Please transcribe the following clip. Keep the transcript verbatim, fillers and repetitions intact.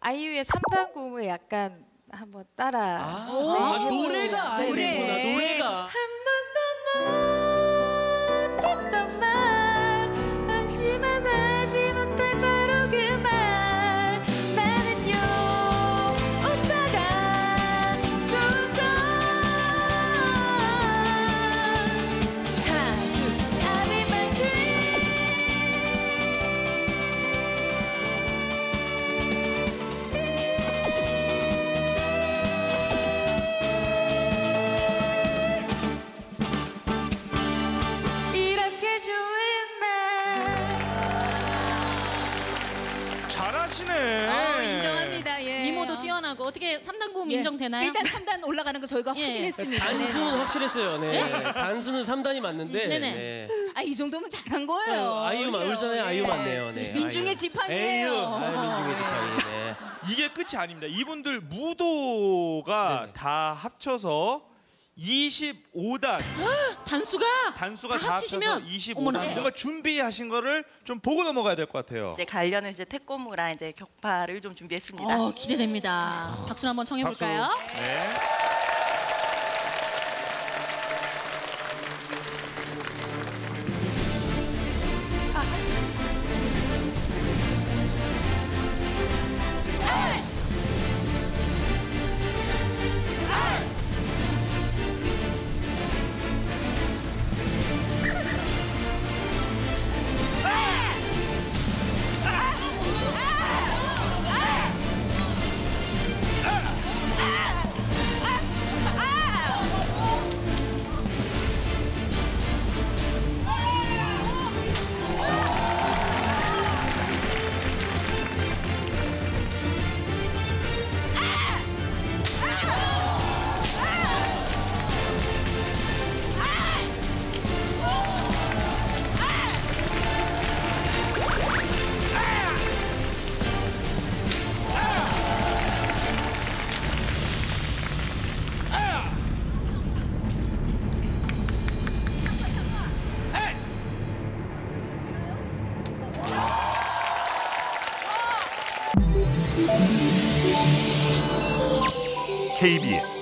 아이유의 삼단 고음을 약간 한번 따라. 아, 네, 아 해보려고. 노래가 아니구나. 네. 노래가. 한 번도 못했던 말 하지만 하지 못할 바로 그 말 나는요 오빠가 좋은 걸 하루 I'll be my dream 이렇게 좋은 날 잘하시네. 어, 인정합니다. 예. 미모도 뛰어나고 어떻게 삼단 고음 예. 인정되나요? 일단 삼 단 올라가는 거 저희가 예. 확인했습니다. 단수는 네. 확실했어요. 네. 단수는 삼 단이 맞는데. 네네. 네. 아, 이 정도면 잘한 거예요. 아이유만 그래요. 울산에 예. 아이유 맞네요. 네. 민중의 아이유. 지팡이에요. 아이유. 아, 민중의 지팡이. 네. 이게 끝이 아닙니다. 이분들 무도가 네네. 다 합쳐서 이십오 단 단수가 단수가 다 다 합치시면 합쳐서 이십오 어머나. 단. 그러니까 준비하신 거를 좀 보고 넘어가야 될 것 같아요. 이제 관련해서 이제 태권무랑 이제 격파를 좀 준비했습니다. 어, 기대됩니다. 박수 한번 청해 박수. 볼까요? 네. 케이비에스